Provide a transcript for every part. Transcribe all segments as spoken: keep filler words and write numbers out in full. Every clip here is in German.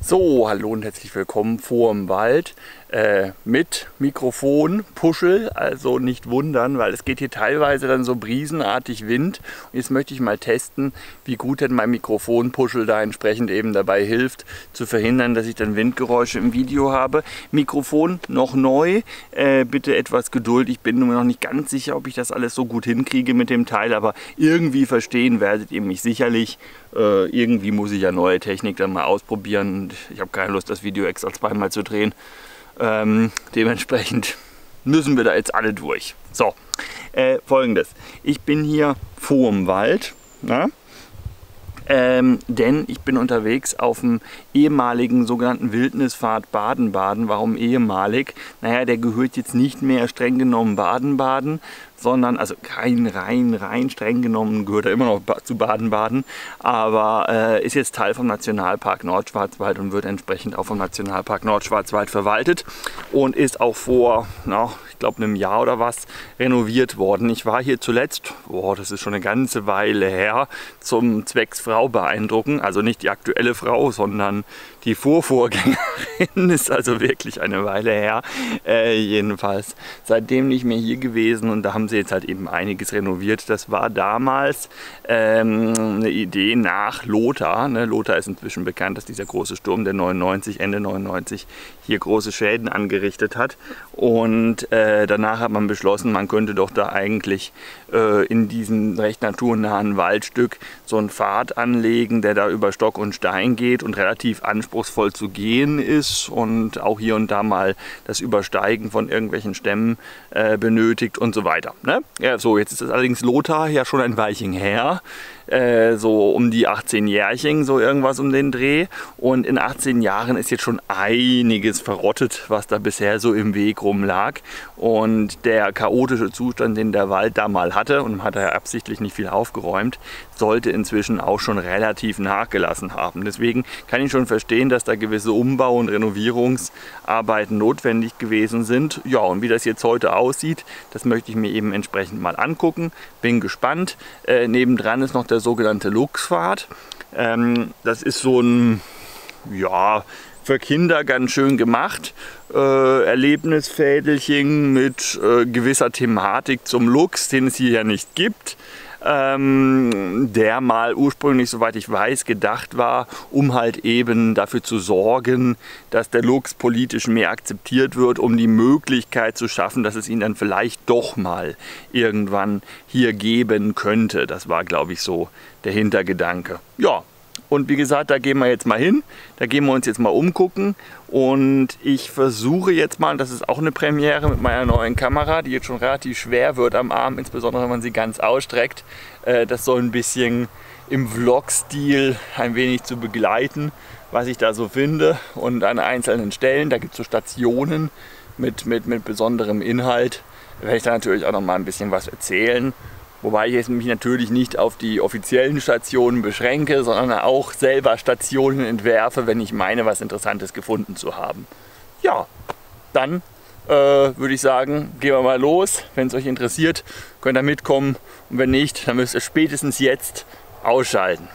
So, hallo und herzlich willkommen vorm Wald äh, mit Mikrofon, Puschel, also nicht wundern, weil es geht hier teilweise dann so briesenartig Wind. Und jetzt möchte ich mal testen, wie gut denn mein Mikrofon, Puschel da entsprechend eben dabei hilft, zu verhindern, dass ich dann Windgeräusche im Video habe. Mikrofon noch neu, äh, bitte etwas Geduld, ich bin mir noch nicht ganz sicher, ob ich das alles so gut hinkriege mit dem Teil, aber irgendwie verstehen werdet ihr mich sicherlich. Äh, irgendwie muss ich ja neue Technik dann mal ausprobieren. Ich habe keine Lust, das Video extra zweimal zu drehen. Ähm, dementsprechend müssen wir da jetzt alle durch. So, äh, folgendes. Ich bin hier vorm Wald, na? Ähm, denn ich bin unterwegs auf dem ehemaligen sogenannten Wildnispfad Baden-Baden. Warum ehemalig? Naja, der gehört jetzt nicht mehr streng genommen Baden-Baden, sondern, also kein rein, rein streng genommen gehört er immer noch zu Baden-Baden, aber äh, ist jetzt Teil vom Nationalpark Nordschwarzwald und wird entsprechend auch vom Nationalpark Nordschwarzwald verwaltet und ist auch vor, na, ich glaube einem Jahr oder was, renoviert worden. Ich war hier zuletzt, boah, das ist schon eine ganze Weile her, zum Zwecks Frau beeindrucken, also nicht die aktuelle Frau, sondern die Vorvorgängerin, ist also wirklich eine Weile her, äh, jedenfalls seitdem nicht mehr hier gewesen und da haben sie jetzt halt eben einiges renoviert. Das war damals ähm, eine Idee nach Lothar. Ne? Lothar ist inzwischen bekannt, dass dieser große Sturm, der neunundneunzig, Ende neunundneunzig hier große Schäden angerichtet hat und äh, danach hat man beschlossen, man könnte doch da eigentlich äh, in diesem recht naturnahen Waldstück so einen Pfad anlegen, der da über Stock und Stein geht und relativ anspruchsvoll zu gehen ist und auch hier und da mal das Übersteigen von irgendwelchen Stämmen äh, benötigt und so weiter. Ne? Ja, so, jetzt ist das allerdings Lothar ja schon ein Weilchen her, äh, so um die achtzehn Jährchen, so irgendwas um den Dreh, und in achtzehn Jahren ist jetzt schon einiges verrottet, was da bisher so im Weg rumlag, und der chaotische Zustand, den der Wald da mal hatte, und hat er absichtlich nicht viel aufgeräumt, sollte inzwischen auch schon relativ nachgelassen haben. Deswegen kann ich schon verstehen, dass da gewisse Umbau- und Renovierungsarbeiten notwendig gewesen sind. Ja, und wie das jetzt heute aussieht, das möchte ich mir eben entsprechend mal angucken. Bin gespannt. Äh, nebendran ist noch der sogenannte Luchspfad. Ähm, das ist so ein, ja, für Kinder ganz schön gemacht. Äh, Erlebnisfädelchen mit äh, gewisser Thematik zum Luchs, den es hier ja nicht gibt. Ähm, der mal ursprünglich, soweit ich weiß, gedacht war, um halt eben dafür zu sorgen, dass der Luchs politisch mehr akzeptiert wird, um die Möglichkeit zu schaffen, dass es ihn dann vielleicht doch mal irgendwann hier geben könnte. Das war, glaube ich, so der Hintergedanke. Ja. Und wie gesagt, da gehen wir jetzt mal hin, da gehen wir uns jetzt mal umgucken, und ich versuche jetzt mal, das ist auch eine Premiere mit meiner neuen Kamera, die jetzt schon relativ schwer wird am Arm, insbesondere wenn man sie ganz ausstreckt, äh, das so ein bisschen im Vlog-Stil ein wenig zu begleiten, was ich da so finde, und an einzelnen Stellen, da gibt es so Stationen mit, mit, mit besonderem Inhalt, da werde ich da natürlich auch noch mal ein bisschen was erzählen. Wobei ich jetzt mich natürlich nicht auf die offiziellen Stationen beschränke, sondern auch selber Stationen entwerfe, wenn ich meine, was Interessantes gefunden zu haben. Ja, dann äh, würde ich sagen, gehen wir mal los. Wenn es euch interessiert, könnt ihr mitkommen. Und wenn nicht, dann müsst ihr spätestens jetzt ausschalten.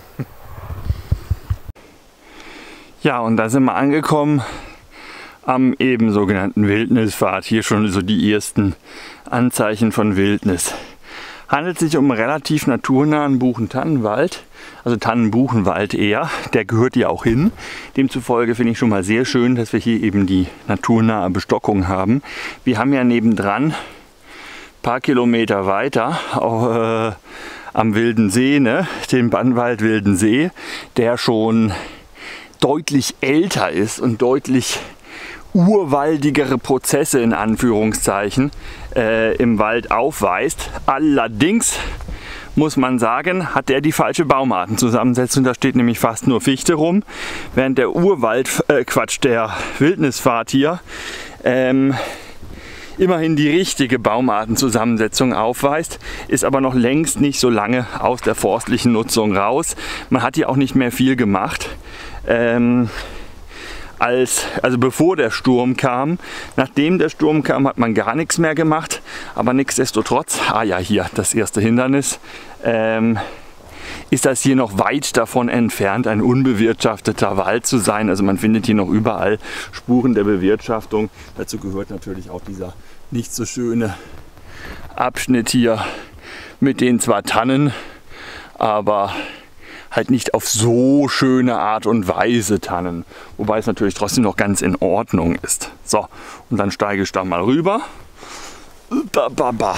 Ja, und da sind wir angekommen am eben sogenannten Wildnispfad. Hier schon so die ersten Anzeichen von Wildnis. Handelt sich um einen relativ naturnahen Buchen-Tannenwald, also Tannenbuchenwald eher, der gehört hier auch hin. Demzufolge finde ich schon mal sehr schön, dass wir hier eben die naturnahe Bestockung haben. Wir haben ja nebendran, ein paar Kilometer weiter, auch, äh, am Wilden See, ne, den Bannwald Wilden See, der schon deutlich älter ist und deutlich urwaldigere Prozesse in Anführungszeichen äh, im Wald aufweist. Allerdings muss man sagen, hat der die falsche Baumartenzusammensetzung. Da steht nämlich fast nur Fichte rum, während der Urwald, äh, Quatsch, der Wildnispfad hier ähm, immerhin die richtige Baumartenzusammensetzung aufweist, ist aber noch längst nicht so lange aus der forstlichen Nutzung raus. Man hat hier auch nicht mehr viel gemacht. Ähm, Als, also bevor der Sturm kam. Nachdem der Sturm kam, hat man gar nichts mehr gemacht, aber nichtsdestotrotz, ah ja, hier das erste Hindernis, ähm, ist das hier noch weit davon entfernt, ein unbewirtschafteter Wald zu sein. Also man findet hier noch überall Spuren der Bewirtschaftung. Dazu gehört natürlich auch dieser nicht so schöne Abschnitt hier mit den zwar Tannen, aber halt nicht auf so schöne Art und Weise Tannen. Wobei es natürlich trotzdem noch ganz in Ordnung ist. So, und dann steige ich da mal rüber. Upababa.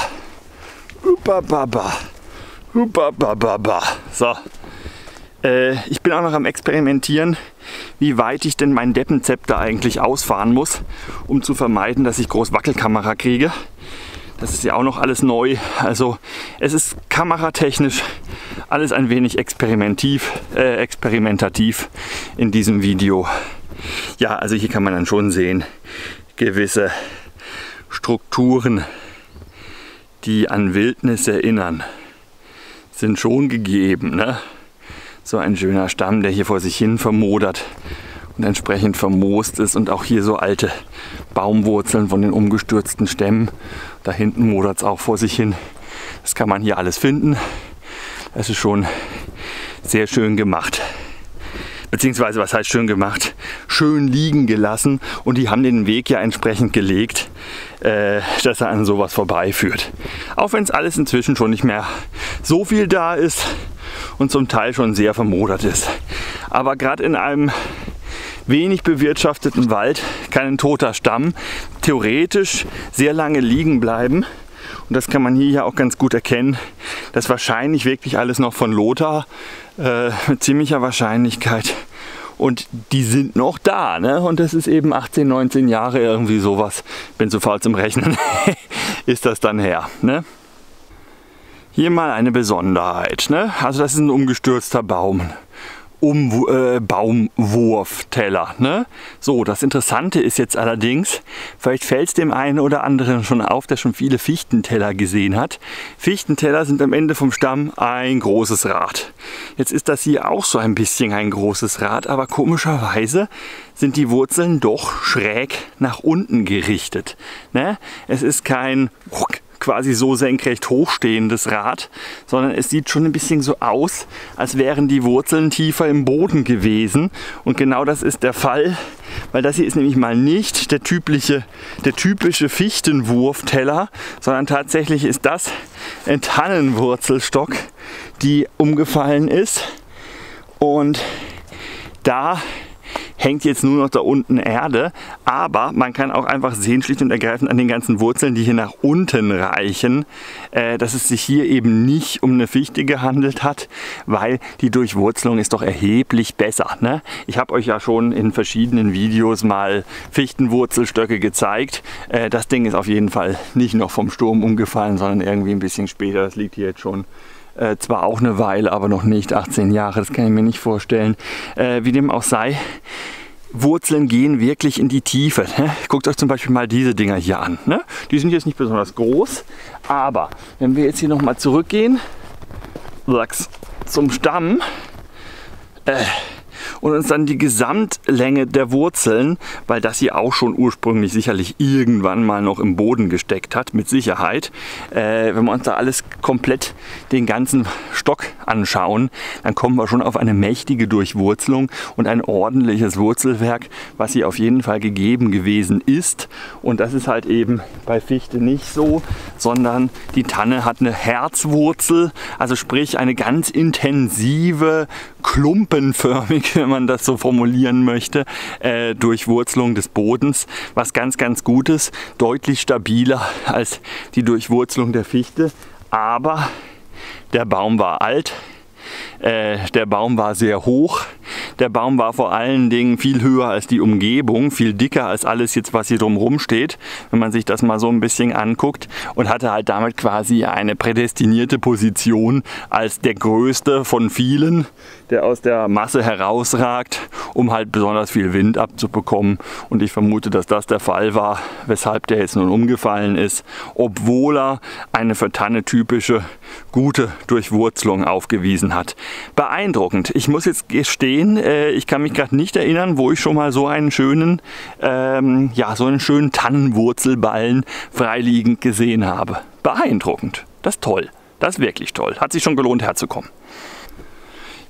Upababa. Upababa. So. Äh, ich bin auch noch am Experimentieren, wie weit ich denn mein Deppenzepter eigentlich ausfahren muss, um zu vermeiden, dass ich groß Wackelkamera kriege. Das ist ja auch noch alles neu. Also es ist kameratechnisch alles ein wenig experimentativ, äh, experimentativ in diesem Video. Ja, also hier kann man dann schon sehen, gewisse Strukturen, die an Wildnis erinnern, sind schon gegeben, ne? So ein schöner Stamm, der hier vor sich hin vermodert und entsprechend vermoost ist, und auch hier so alte Baumwurzeln von den umgestürzten Stämmen. Da hinten modert es auch vor sich hin. Das kann man hier alles finden. Das ist schon sehr schön gemacht. Beziehungsweise, was heißt schön gemacht? Schön liegen gelassen, und die haben den Weg ja entsprechend gelegt, äh, dass er an sowas vorbeiführt. Auch wenn es alles inzwischen schon nicht mehr so viel da ist und zum Teil schon sehr vermodert ist. Aber gerade in einem wenig bewirtschafteten Wald kann ein toter Stamm theoretisch sehr lange liegen bleiben. Und das kann man hier ja auch ganz gut erkennen. Das ist wahrscheinlich wirklich alles noch von Lothar, äh, mit ziemlicher Wahrscheinlichkeit. Und die sind noch da, ne? Und das ist eben achtzehn, neunzehn Jahre, irgendwie sowas. Bin zu faul zum Rechnen. Ist das dann her, ne? Hier mal eine Besonderheit, ne? Also das ist ein umgestürzter Baum. Um, äh, Baumwurfteller. Ne? So, das Interessante ist jetzt allerdings, vielleicht fällt es dem einen oder anderen schon auf, der schon viele Fichtenteller gesehen hat. Fichtenteller sind am Ende vom Stamm ein großes Rad. Jetzt ist das hier auch so ein bisschen ein großes Rad, aber komischerweise sind die Wurzeln doch schräg nach unten gerichtet. Ne? Es ist kein quasi so senkrecht hochstehendes Rad, sondern es sieht schon ein bisschen so aus, als wären die Wurzeln tiefer im Boden gewesen. Und genau das ist der Fall, weil das hier ist nämlich mal nicht der typische, der typische Fichtenwurfteller, sondern tatsächlich ist das ein Tannenwurzelstock, die umgefallen ist. Und da hängt jetzt nur noch da unten Erde, aber man kann auch einfach sehen, schlicht und ergreifend an den ganzen Wurzeln, die hier nach unten reichen, äh, dass es sich hier eben nicht um eine Fichte gehandelt hat, weil die Durchwurzelung ist doch erheblich besser. Ne? Ich habe euch ja schon in verschiedenen Videos mal Fichtenwurzelstöcke gezeigt. Äh, das Ding ist auf jeden Fall nicht noch vom Sturm umgefallen, sondern irgendwie ein bisschen später. Das liegt hier jetzt schon Äh, zwar auch eine Weile, aber noch nicht achtzehn Jahre, das kann ich mir nicht vorstellen. Äh, wie dem auch sei, Wurzeln gehen wirklich in die Tiefe. Ne? Guckt euch zum Beispiel mal diese Dinger hier an. Ne? Die sind jetzt nicht besonders groß, aber wenn wir jetzt hier nochmal zurückgehen zum Stamm, äh, und uns dann die Gesamtlänge der Wurzeln, weil das hier auch schon ursprünglich sicherlich irgendwann mal noch im Boden gesteckt hat, mit Sicherheit. Äh, wenn wir uns da alles komplett den ganzen Stock anschauen, dann kommen wir schon auf eine mächtige Durchwurzelung und ein ordentliches Wurzelwerk, was hier auf jeden Fall gegeben gewesen ist. Und das ist halt eben bei Fichte nicht so, sondern die Tanne hat eine Herzwurzel, also sprich eine ganz intensive, klumpenförmige, wenn man das so formulieren möchte, äh, Durchwurzelung des Bodens, was ganz, ganz gut ist, deutlich stabiler als die Durchwurzelung der Fichte, aber der Baum war alt, äh, der Baum war sehr hoch, der Baum war vor allen Dingen viel höher als die Umgebung, viel dicker als alles jetzt, was hier drumherum steht, wenn man sich das mal so ein bisschen anguckt, und hatte halt damit quasi eine prädestinierte Position als der größte von vielen, der aus der Masse herausragt, um halt besonders viel Wind abzubekommen. Und ich vermute, dass das der Fall war, weshalb der jetzt nun umgefallen ist, obwohl er eine für Tanne typische gute Durchwurzelung aufgewiesen hat. Beeindruckend. Ich muss jetzt gestehen, äh, ich kann mich gerade nicht erinnern, wo ich schon mal so einen schönen, ähm, ja, so einen schönen Tannenwurzelballen freiliegend gesehen habe. Beeindruckend. Das ist toll. Das ist wirklich toll. Hat sich schon gelohnt, herzukommen.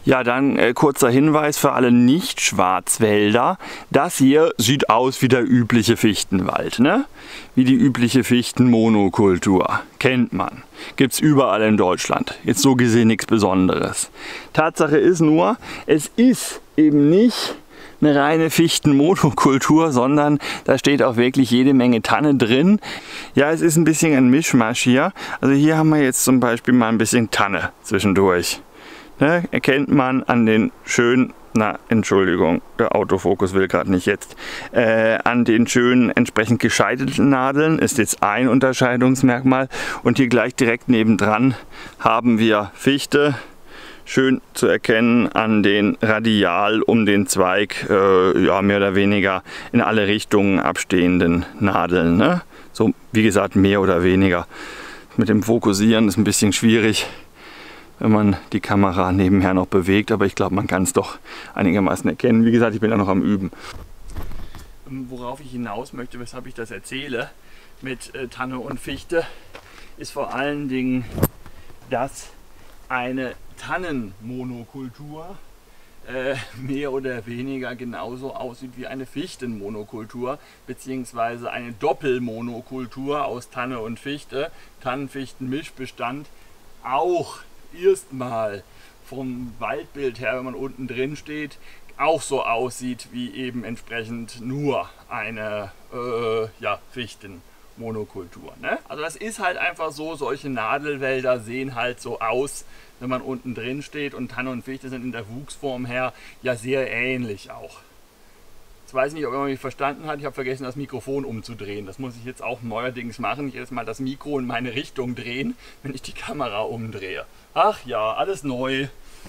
Ja, dann äh, kurzer Hinweis für alle Nicht-Schwarzwälder. Das hier sieht aus wie der übliche Fichtenwald, ne? Wie die übliche Fichtenmonokultur. Kennt man. Gibt es überall in Deutschland. Jetzt so gesehen nichts Besonderes. Tatsache ist nur, es ist eben nicht eine reine Fichtenmonokultur, sondern da steht auch wirklich jede Menge Tanne drin. Ja, es ist ein bisschen ein Mischmasch hier. Also hier haben wir jetzt zum Beispiel mal ein bisschen Tanne zwischendurch. Ne, erkennt man an den schönen, na Entschuldigung, der Autofokus will gerade nicht jetzt, äh, an den schönen entsprechend gescheitelten Nadeln ist jetzt ein Unterscheidungsmerkmal und hier gleich direkt nebendran haben wir Fichte, schön zu erkennen an den radial um den Zweig, äh, ja mehr oder weniger in alle Richtungen abstehenden Nadeln. Ne? So wie gesagt mehr oder weniger. Mit dem Fokussieren ist ein bisschen schwierig, wenn man die Kamera nebenher noch bewegt, aber ich glaube, man kann es doch einigermaßen erkennen. Wie gesagt, ich bin da noch am Üben. Worauf ich hinaus möchte, weshalb ich das erzähle mit äh, Tanne und Fichte, ist vor allen Dingen, dass eine Tannenmonokultur äh, mehr oder weniger genauso aussieht wie eine Fichtenmonokultur, beziehungsweise eine Doppelmonokultur aus Tanne und Fichte, Tannen-Fichten-Mischbestand, auch erstmal vom Waldbild her, wenn man unten drin steht, auch so aussieht wie eben entsprechend nur eine äh, ja, Fichtenmonokultur. Ne? Also das ist halt einfach so, solche Nadelwälder sehen halt so aus, wenn man unten drin steht, und Tanne und Fichte sind in der Wuchsform her ja sehr ähnlich auch. Ich weiß nicht, ob man mich verstanden hat, ich habe vergessen, das Mikrofon umzudrehen. Das muss ich jetzt auch neuerdings machen, jedes Mal das Mikro in meine Richtung drehen, wenn ich die Kamera umdrehe. Ach ja, alles neu.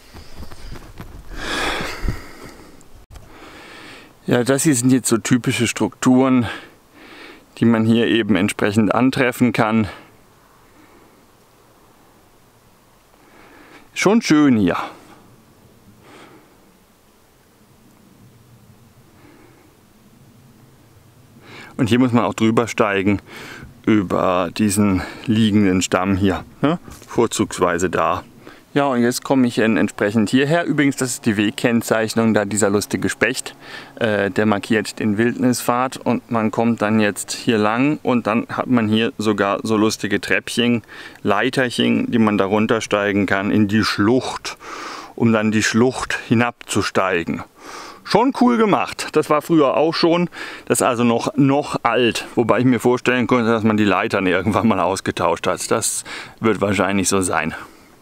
Ja, das hier sind jetzt so typische Strukturen, die man hier eben entsprechend antreffen kann. Schon schön hier. Und hier muss man auch drüber steigen über diesen liegenden Stamm hier, ne? Vorzugsweise da. Ja, und jetzt komme ich entsprechend hierher. Übrigens, das ist die Wegkennzeichnung, da dieser lustige Specht, äh, der markiert den Wildnispfad, und man kommt dann jetzt hier lang und dann hat man hier sogar so lustige Treppchen, Leiterchen, die man da runtersteigen kann in die Schlucht, um dann die Schlucht hinabzusteigen. Schon cool gemacht. Das war früher auch schon. Das ist also noch, noch alt. Wobei ich mir vorstellen könnte, dass man die Leitern irgendwann mal ausgetauscht hat. Das wird wahrscheinlich so sein.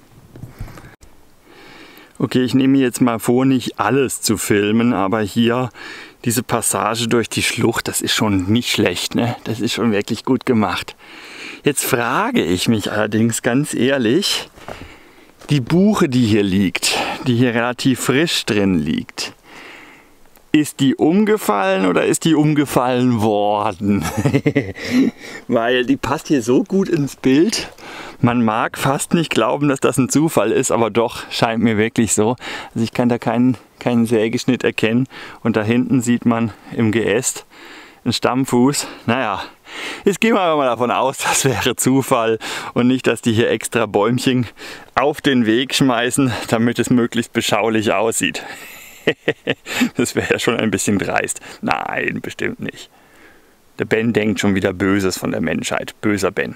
Okay, ich nehme mir jetzt mal vor, nicht alles zu filmen, aber hier diese Passage durch die Schlucht, das ist schon nicht schlecht, ne? Das ist schon wirklich gut gemacht. Jetzt frage ich mich allerdings ganz ehrlich, die Buche, die hier liegt, die hier relativ frisch drin liegt, ist die umgefallen oder ist die umgefallen worden? Weil die passt hier so gut ins Bild. Man mag fast nicht glauben, dass das ein Zufall ist, aber doch, scheint mir wirklich so. Also ich kann da keinen, keinen Sägeschnitt erkennen. Und da hinten sieht man im Geäst einen Stammfuß. Naja, jetzt gehen wir mal davon aus, das wäre Zufall und nicht, dass die hier extra Bäumchen auf den Weg schmeißen, damit es möglichst beschaulich aussieht. Das wäre ja schon ein bisschen dreist. Nein, bestimmt nicht. Der Ben denkt schon wieder Böses von der Menschheit. Böser Ben.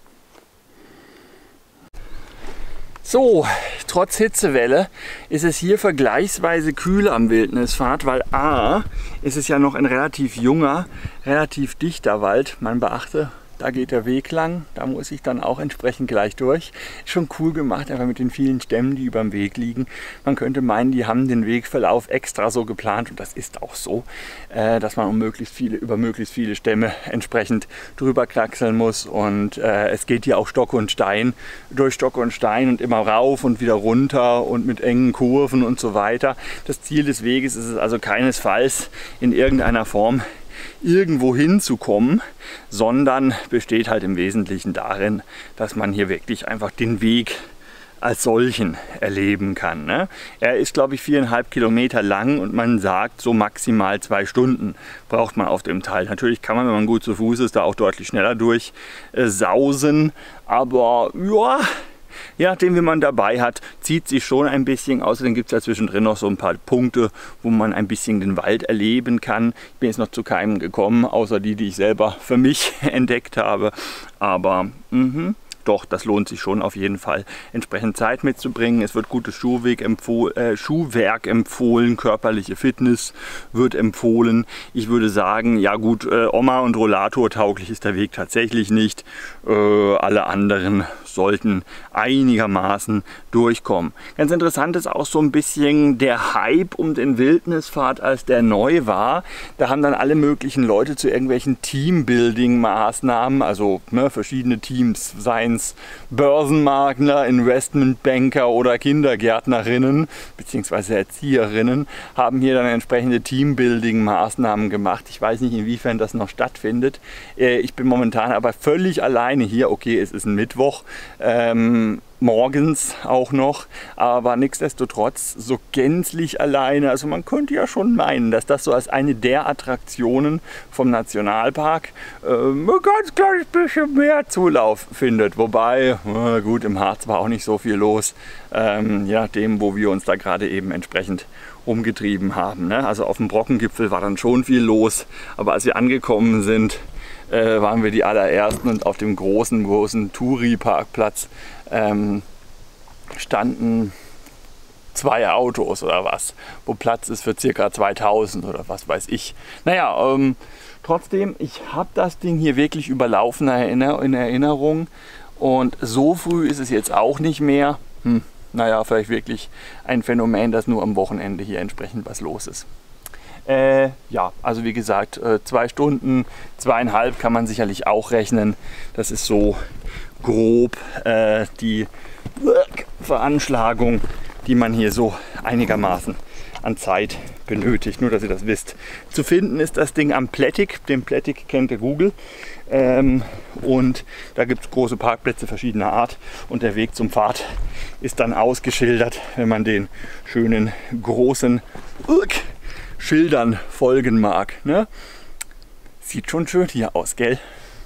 So, trotz Hitzewelle ist es hier vergleichsweise kühl am Wildnispfad, weil A, ist es ja noch ein relativ junger, relativ dichter Wald. Man beachte, da geht der Weg lang, da muss ich dann auch entsprechend gleich durch. Ist schon cool gemacht, einfach mit den vielen Stämmen, die über dem Weg liegen. Man könnte meinen, die haben den Wegverlauf extra so geplant, und das ist auch so, äh, dass man um möglichst viele, über möglichst viele Stämme entsprechend drüber kraxeln muss. Und äh, es geht hier auch Stock und Stein, durch Stock und Stein und immer rauf und wieder runter und mit engen Kurven und so weiter. Das Ziel des Weges ist es also keinesfalls in irgendeiner Form irgendwo hinzukommen, sondern besteht halt im Wesentlichen darin, dass man hier wirklich einfach den Weg als solchen erleben kann. Ne? Er ist, glaube ich, viereinhalb Kilometer lang und man sagt, so maximal zwei Stunden braucht man auf dem Teil. Natürlich kann man, wenn man gut zu Fuß ist, da auch deutlich schneller durch äh, sausen, aber ja, je nachdem wie man dabei hat, zieht sich schon ein bisschen. Außerdem gibt es ja zwischendrin noch so ein paar Punkte, wo man ein bisschen den Wald erleben kann. Ich bin jetzt noch zu keinem gekommen, außer die, die ich selber für mich entdeckt habe. Aber mh, doch, das lohnt sich schon auf jeden Fall, entsprechend Zeit mitzubringen. Es wird gutes Schuhweg empfoh äh, Schuhwerk empfohlen, körperliche Fitness wird empfohlen. Ich würde sagen, ja gut, äh, Oma und Rollator tauglich ist der Weg tatsächlich nicht. Äh, alle anderen sollten einigermaßen durchkommen. Ganz interessant ist auch so ein bisschen der Hype um den Wildnispfad, als der neu war. Da haben dann alle möglichen Leute zu irgendwelchen Teambuilding-Maßnahmen, also ne, verschiedene Teams, seien es Börsenmakler, Investmentbanker oder Kindergärtnerinnen bzw. Erzieherinnen, haben hier dann entsprechende Teambuilding-Maßnahmen gemacht. Ich weiß nicht, inwiefern das noch stattfindet. Ich bin momentan aber völlig alleine hier. Okay, es ist ein Mittwoch. Ähm, morgens auch noch, aber nichtsdestotrotz so gänzlich alleine. Also man könnte ja schon meinen, dass das so als eine der Attraktionen vom Nationalpark äh, ein ganz kleines bisschen mehr Zulauf findet. Wobei, äh, gut, im Harz war auch nicht so viel los, ähm, je nachdem, wo wir uns da gerade eben entsprechend umgetrieben haben. Ne? Also auf dem Brockengipfel war dann schon viel los, aber als wir angekommen sind, Äh, waren wir die allerersten und auf dem großen, großen Touri-Parkplatz ähm, standen zwei Autos oder was, wo Platz ist für ca. zweitausend oder was weiß ich. Naja, ähm, trotzdem, ich habe das Ding hier wirklich überlaufen in Erinnerung und so früh ist es jetzt auch nicht mehr. Hm, naja, vielleicht wirklich ein Phänomen, dass nur am Wochenende hier entsprechend was los ist. Äh, ja, also wie gesagt, äh, zwei Stunden, zweieinhalb kann man sicherlich auch rechnen. Das ist so grob äh, die äh, Veranschlagung, die man hier so einigermaßen an Zeit benötigt. Nur, dass ihr das wisst. Zu finden ist das Ding am Plättig. Den Plättig kennt der Google. Ähm, und da gibt es große Parkplätze verschiedener Art. Und der Weg zum Pfad ist dann ausgeschildert, wenn man den schönen großen uh, Schildern folgen mag. Ne? Sieht schon schön hier aus, gell?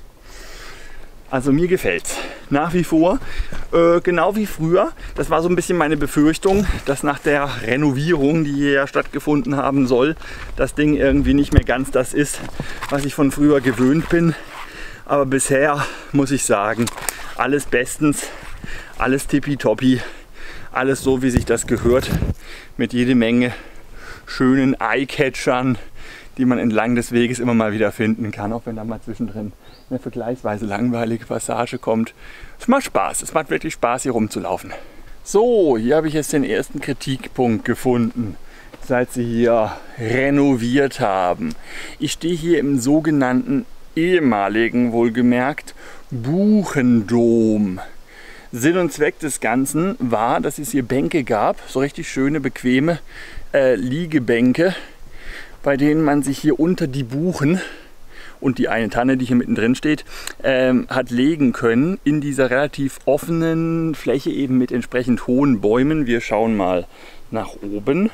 Also mir gefällt's nach wie vor, äh, genau wie früher. Das war so ein bisschen meine Befürchtung, dass nach der Renovierung, die hier ja stattgefunden haben soll, das Ding irgendwie nicht mehr ganz das ist, was ich von früher gewöhnt bin. Aber bisher muss ich sagen, alles bestens, alles tippitoppi, alles so, wie sich das gehört, mit jede Menge schönen Eyecatchern, die man entlang des Weges immer mal wieder finden kann, auch wenn da mal zwischendrin eine vergleichsweise langweilige Passage kommt. Es macht Spaß, es macht wirklich Spaß, hier rumzulaufen. So, hier habe ich jetzt den ersten Kritikpunkt gefunden, seit sie hier renoviert haben. Ich stehe hier im sogenannten ehemaligen, wohlgemerkt, Buchendom. Sinn und Zweck des Ganzen war, dass es hier Bänke gab, so richtig schöne, bequeme äh, Liegebänke, bei denen man sich hier unter die Buchen und die eine Tanne, die hier mittendrin steht, ähm, hat legen können in dieser relativ offenen Fläche eben mit entsprechend hohen Bäumen. Wir schauen mal nach oben.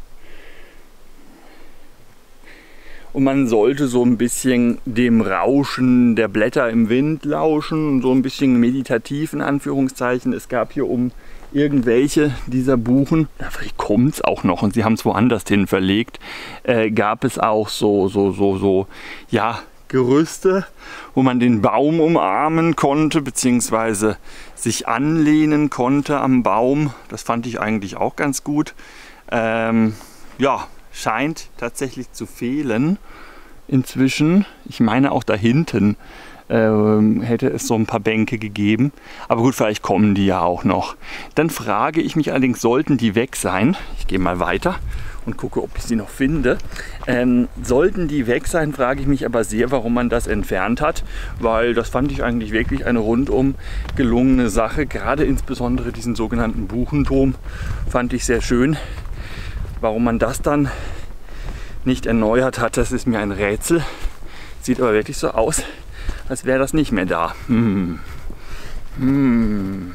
Und man sollte so ein bisschen dem Rauschen der Blätter im Wind lauschen, so ein bisschen meditativ in Anführungszeichen. Es gab hier um irgendwelche dieser Buchen, da kommt es auch noch und sie haben es woanders hin verlegt, äh, gab es auch so, so, so, so, ja, Gerüste, wo man den Baum umarmen konnte, beziehungsweise sich anlehnen konnte am Baum. Das fand ich eigentlich auch ganz gut. Ähm, ja, scheint tatsächlich zu fehlen inzwischen. Ich meine auch da hinten ähm, hätte es so ein paar Bänke gegeben. Aber gut, vielleicht kommen die ja auch noch. Dann frage ich mich allerdings, sollten die weg sein? Ich gehe mal weiter und gucke, ob ich sie noch finde. Ähm, sollten die weg sein, frage ich mich aber sehr, warum man das entfernt hat, weil das fand ich eigentlich wirklich eine rundum gelungene Sache. Gerade insbesondere diesen sogenannten Buchendom fand ich sehr schön. Warum man das dann nicht erneuert hat, das ist mir ein Rätsel. Sieht aber wirklich so aus, als wäre das nicht mehr da. Hm. Hm.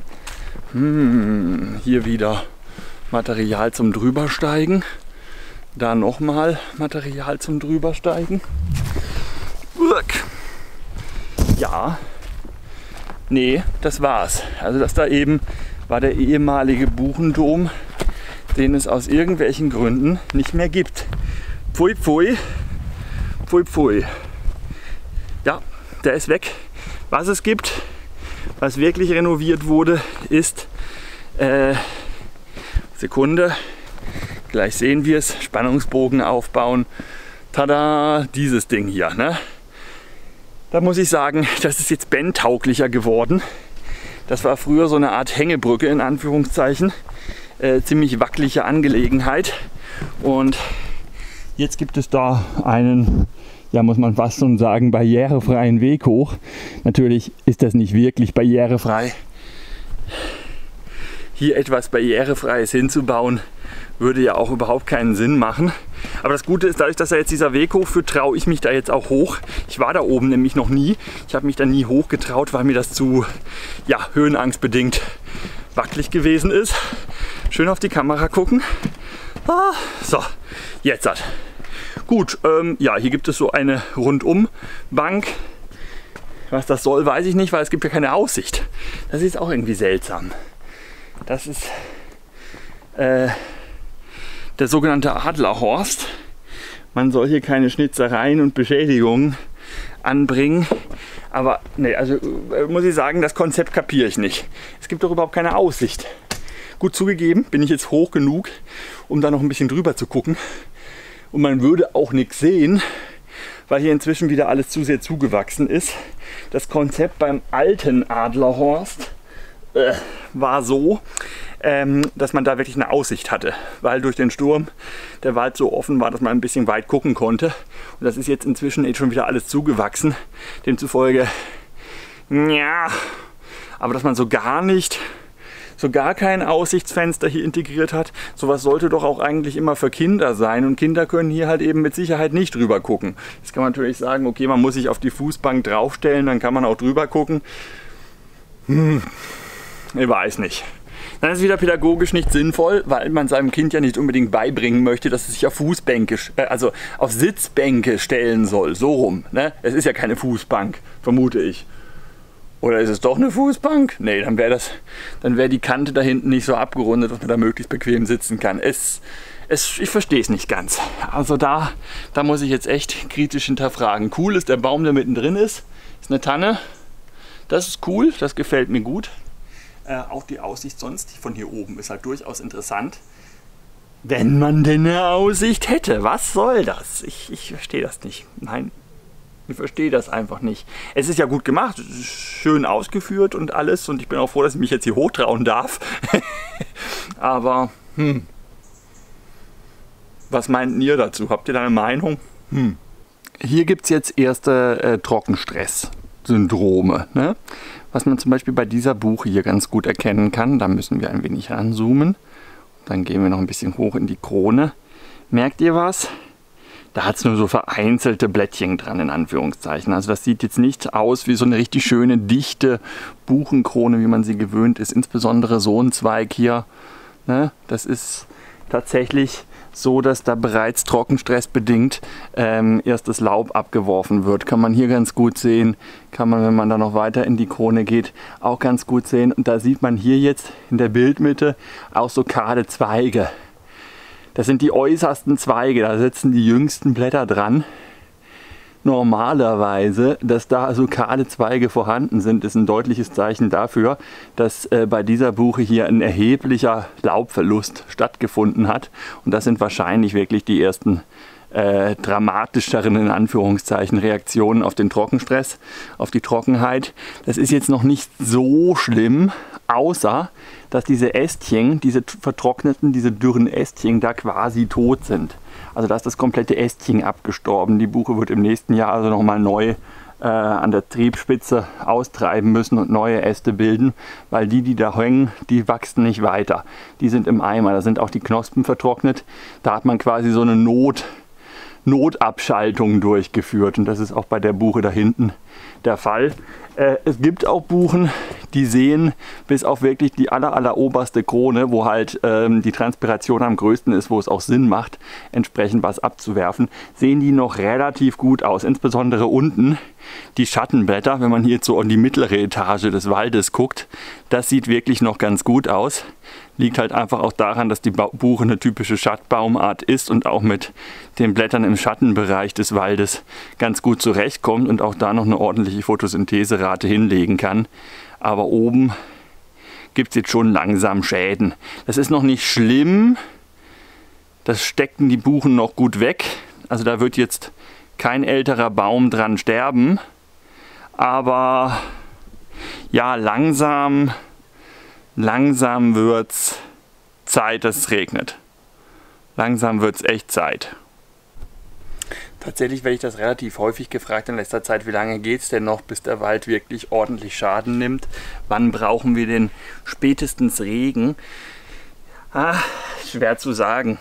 Hm. Hier wieder Material zum Drübersteigen. Da nochmal Material zum Drübersteigen. Ja, Nee, das war's. Also das da eben war der ehemalige Buchendom, den es aus irgendwelchen Gründen nicht mehr gibt. Pfui, pfui, pfui, pfui. Ja, der ist weg. Was es gibt, was wirklich renoviert wurde, ist, äh, Sekunde, gleich sehen wir es, Spannungsbogen aufbauen. Tada, dieses Ding hier. Ne? Da muss ich sagen, das ist jetzt bandtauglicher geworden. Das war früher so eine Art Hängebrücke in Anführungszeichen. Äh, ziemlich wackelige Angelegenheit. Und jetzt gibt es da einen, ja muss man fast schon sagen, barrierefreien Weg hoch. Natürlich ist das nicht wirklich barrierefrei. Hier etwas Barrierefreies hinzubauen, würde ja auch überhaupt keinen Sinn machen. Aber das Gute ist, dadurch, dass da jetzt dieser Weg hochführt, traue ich mich da jetzt auch hoch. Ich war da oben nämlich noch nie. Ich habe mich da nie hochgetraut, weil mir das zu, ja, höhenangstbedingt wackelig gewesen ist. Schön auf die Kamera gucken. Ah, so, jetzt hat. Gut, ähm, ja, hier gibt es so eine Rundumbank. Was das soll, weiß ich nicht, weil es gibt ja keine Aussicht. Das ist auch irgendwie seltsam. Das ist äh, der sogenannte Adlerhorst. Man soll hier keine Schnitzereien und Beschädigungen anbringen. Aber nee, also äh, muss ich sagen, das Konzept kapiere ich nicht. Es gibt doch überhaupt keine Aussicht. Gut zugegeben, bin ich jetzt hoch genug, um da noch ein bisschen drüber zu gucken. Und man würde auch nichts sehen, weil hier inzwischen wieder alles zu sehr zugewachsen ist. Das Konzept beim alten Adlerhorst äh, war so, ähm, dass man da wirklich eine Aussicht hatte, weil durch den Sturm der Wald so offen war, dass man ein bisschen weit gucken konnte. Und das ist jetzt inzwischen eh schon wieder alles zugewachsen. Demzufolge, ja, aber dass man so gar nicht, so gar kein Aussichtsfenster hier integriert hat, sowas sollte doch auch eigentlich immer für Kinder sein. Und Kinder können hier halt eben mit Sicherheit nicht drüber gucken. Jetzt kann man natürlich sagen, okay, man muss sich auf die Fußbank draufstellen, dann kann man auch drüber gucken. Hm, ich weiß nicht. Dann ist es wieder pädagogisch nicht sinnvoll, weil man seinem Kind ja nicht unbedingt beibringen möchte, dass es sich auf Fußbänke, also auf Sitzbänke stellen soll. So rum. Ne? Es ist ja keine Fußbank, vermute ich. Oder ist es doch eine Fußbank? Nee, dann wäre das, dann wäre die Kante da hinten nicht so abgerundet, dass man da möglichst bequem sitzen kann. Es, es, ich verstehe es nicht ganz. Also da, da muss ich jetzt echt kritisch hinterfragen. Cool ist der Baum, der mittendrin ist. Ist eine Tanne. Das ist cool, das gefällt mir gut. Äh, auch die Aussicht sonst von hier oben ist halt durchaus interessant. Wenn man denn eine Aussicht hätte, was soll das? Ich, ich verstehe das nicht. Nein. Ich verstehe das einfach nicht. Es ist ja gut gemacht, es ist schön ausgeführt und alles und ich bin auch froh, dass ich mich jetzt hier hochtrauen darf. Aber, hm. Was meint ihr dazu? Habt ihr da eine Meinung? Hm. Hier gibt es jetzt erste äh, Trockenstress-Syndrome. Ne? Was man zum Beispiel bei dieser Buche hier ganz gut erkennen kann. Da müssen wir ein wenig ranzoomen. Dann gehen wir noch ein bisschen hoch in die Krone. Merkt ihr was? Da hat es nur so vereinzelte Blättchen dran, in Anführungszeichen. Also das sieht jetzt nicht aus wie so eine richtig schöne, dichte Buchenkrone, wie man sie gewöhnt ist. Insbesondere so ein Zweig hier. Ne? Das ist tatsächlich so, dass da bereits trockenstressbedingt ähm, erst das Laub abgeworfen wird. Kann man hier ganz gut sehen. Kann man, wenn man da noch weiter in die Krone geht, auch ganz gut sehen. Und da sieht man hier jetzt in der Bildmitte auch so kahle Zweige. Das sind die äußersten Zweige, da sitzen die jüngsten Blätter dran. Normalerweise, dass da so kahle Zweige vorhanden sind, ist ein deutliches Zeichen dafür, dass äh, bei dieser Buche hier ein erheblicher Laubverlust stattgefunden hat. Und das sind wahrscheinlich wirklich die ersten äh, dramatischeren, in Anführungszeichen, Reaktionen auf den Trockenstress, auf die Trockenheit. Das ist jetzt noch nicht so schlimm, außer dass diese Ästchen, diese vertrockneten, diese dürren Ästchen da quasi tot sind. Also da ist das komplette Ästchen abgestorben. Die Buche wird im nächsten Jahr also nochmal neu äh, an der Triebspitze austreiben müssen und neue Äste bilden, weil die, die da hängen, die wachsen nicht weiter. Die sind im Eimer, da sind auch die Knospen vertrocknet. Da hat man quasi so eine Not, Notabschaltung durchgeführt und das ist auch bei der Buche da hinten der Fall. Äh, es gibt auch Buchen, die sehen bis auf wirklich die aller, aller oberste Krone, wo halt ähm, die Transpiration am größten ist, wo es auch Sinn macht, entsprechend was abzuwerfen, sehen die noch relativ gut aus. Insbesondere unten die Schattenblätter, wenn man hier so in die mittlere Etage des Waldes guckt, das sieht wirklich noch ganz gut aus. Liegt halt einfach auch daran, dass die Buche eine typische Schattbaumart ist und auch mit den Blättern im Schattenbereich des Waldes ganz gut zurechtkommt und auch da noch eine ordentliche Photosyntheserate hinlegen kann. Aber oben gibt es jetzt schon langsam Schäden. Das ist noch nicht schlimm. Das stecken die Buchen noch gut weg. Also da wird jetzt kein älterer Baum dran sterben. Aber ja, langsam, langsam wird es Zeit, dass es regnet. Langsam wird es echt Zeit. Tatsächlich werde ich das relativ häufig gefragt in letzter Zeit, wie lange geht es denn noch, bis der Wald wirklich ordentlich Schaden nimmt? Wann brauchen wir denn spätestens Regen? Ah, schwer zu sagen.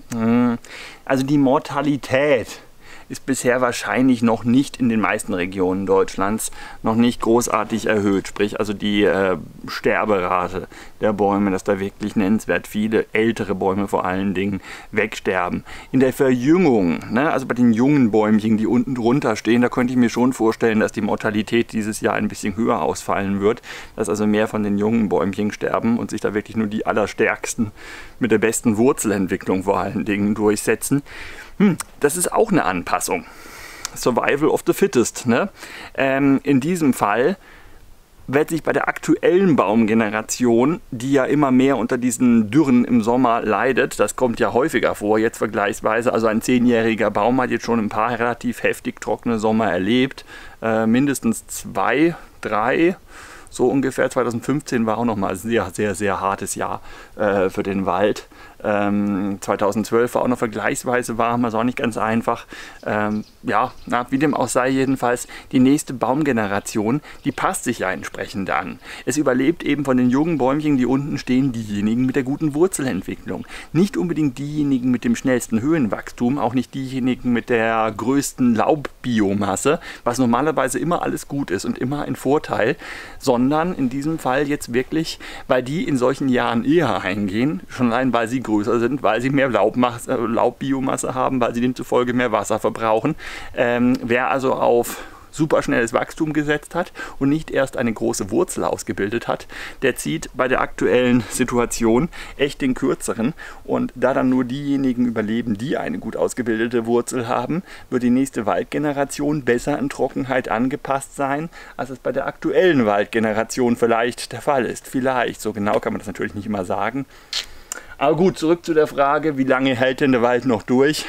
Also die Mortalität ist bisher wahrscheinlich noch nicht in den meisten Regionen Deutschlands noch nicht großartig erhöht. Sprich also die äh, Sterberate der Bäume, dass da wirklich nennenswert viele ältere Bäume vor allen Dingen wegsterben. In der Verjüngung, ne, also bei den jungen Bäumchen, die unten drunter stehen, da könnte ich mir schon vorstellen, dass die Mortalität dieses Jahr ein bisschen höher ausfallen wird. Dass also mehr von den jungen Bäumchen sterben und sich da wirklich nur die allerstärksten mit der besten Wurzelentwicklung vor allen Dingen durchsetzen. Hm, das ist auch eine Anpassung. Survival of the fittest. Ne? Ähm, in diesem Fall wird sich bei der aktuellen Baumgeneration, die ja immer mehr unter diesen Dürren im Sommer leidet, das kommt ja häufiger vor, jetzt vergleichsweise, also ein zehnjähriger Baum hat jetzt schon ein paar relativ heftig trockene Sommer erlebt, äh, mindestens zwei, drei, so ungefähr. zweitausendfünfzehn war auch nochmal ein sehr, sehr, sehr hartes Jahr äh, für den Wald. Ähm, zweitausendzwölf war auch noch vergleichsweise warm, also auch nicht ganz einfach. Ähm, ja, na, wie dem auch sei, jedenfalls die nächste Baumgeneration, die passt sich ja entsprechend an. Es überlebt eben von den jungen Bäumchen, die unten stehen, diejenigen mit der guten Wurzelentwicklung. Nicht unbedingt diejenigen mit dem schnellsten Höhenwachstum, auch nicht diejenigen mit der größten Laubbiomasse, was normalerweise immer alles gut ist und immer ein Vorteil, sondern in diesem Fall jetzt wirklich, weil die in solchen Jahren eher eingehen, schon allein weil sie größer sind, weil sie mehr Laubmasse, äh, Laubbiomasse haben, weil sie demzufolge mehr Wasser verbrauchen. Ähm, wer also auf superschnelles Wachstum gesetzt hat und nicht erst eine große Wurzel ausgebildet hat, der zieht bei der aktuellen Situation echt den kürzeren. Und da dann nur diejenigen überleben, die eine gut ausgebildete Wurzel haben, wird die nächste Waldgeneration besser an Trockenheit angepasst sein, als es bei der aktuellen Waldgeneration vielleicht der Fall ist. Vielleicht, so genau kann man das natürlich nicht immer sagen. Aber gut, zurück zu der Frage, wie lange hält denn der Wald noch durch,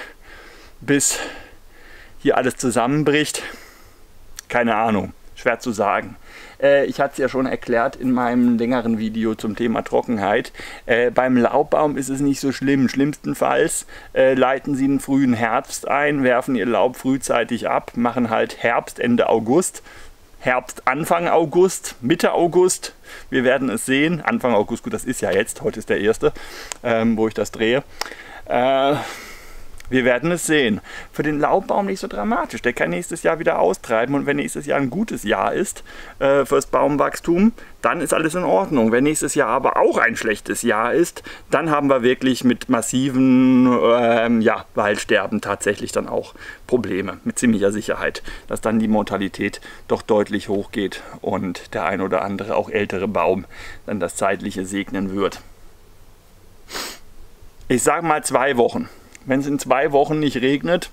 bis hier alles zusammenbricht? Keine Ahnung, schwer zu sagen. Äh, ich hatte es ja schon erklärt in meinem längeren Video zum Thema Trockenheit. Äh, beim Laubbaum ist es nicht so schlimm. Schlimmstenfalls äh, leiten sie einen frühen Herbst ein, werfen ihr Laub frühzeitig ab, machen halt Herbst, Ende August. Herbst, Anfang August, Mitte August, wir werden es sehen. Anfang August, gut, das ist ja jetzt, heute ist der erste, ähm, wo ich das drehe. Äh, wir werden es sehen. Für den Laubbaum nicht so dramatisch, der kann nächstes Jahr wieder austreiben und wenn nächstes Jahr ein gutes Jahr ist äh, fürs Baumwachstum, dann ist alles in Ordnung. Wenn nächstes Jahr aber auch ein schlechtes Jahr ist, dann haben wir wirklich mit massiven ähm, ja, Waldsterben tatsächlich dann auch Probleme, mit ziemlicher Sicherheit, dass dann die Mortalität doch deutlich hochgeht und der ein oder andere auch ältere Baum dann das Zeitliche segnen wird. Ich sage mal zwei Wochen. Wenn es in zwei Wochen nicht regnet,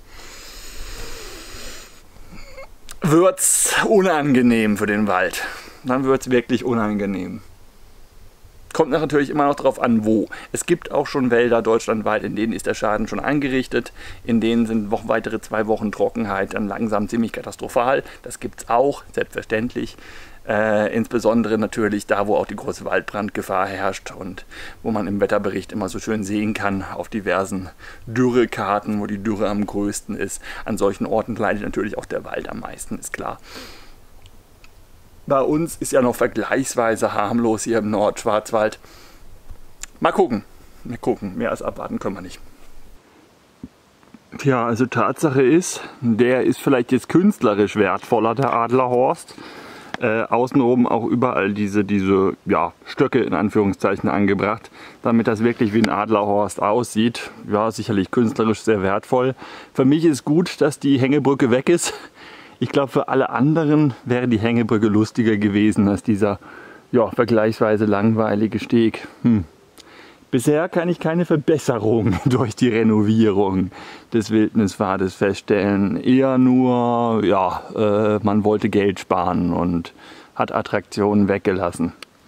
wird es unangenehm für den Wald. Dann wird es wirklich unangenehm. Kommt natürlich immer noch darauf an, wo. Es gibt auch schon Wälder deutschlandweit, in denen ist der Schaden schon angerichtet. In denen sind noch weitere zwei Wochen Trockenheit dann langsam ziemlich katastrophal. Das gibt es auch, selbstverständlich. Äh, insbesondere natürlich da, wo auch die große Waldbrandgefahr herrscht und wo man im Wetterbericht immer so schön sehen kann, auf diversen Dürrekarten, wo die Dürre am größten ist. An solchen Orten leidet natürlich auch der Wald am meisten, ist klar. Bei uns ist ja noch vergleichsweise harmlos hier im Nordschwarzwald. Mal gucken, mal gucken, mehr als abwarten können wir nicht. Tja, also Tatsache ist, der ist vielleicht jetzt künstlerisch wertvoller, der Adlerhorst. Äh, außenrum auch überall diese, diese ja, Stöcke in Anführungszeichen angebracht, damit das wirklich wie ein Adlerhorst aussieht. Ja, sicherlich künstlerisch sehr wertvoll. Für mich ist gut, dass die Hängebrücke weg ist. Ich glaube, für alle anderen wäre die Hängebrücke lustiger gewesen als dieser ja, vergleichsweise langweilige Steg. Hm. Bisher kann ich keine Verbesserung durch die Renovierung des Wildnispfades feststellen. Eher nur, ja, äh, man wollte Geld sparen und hat Attraktionen weggelassen.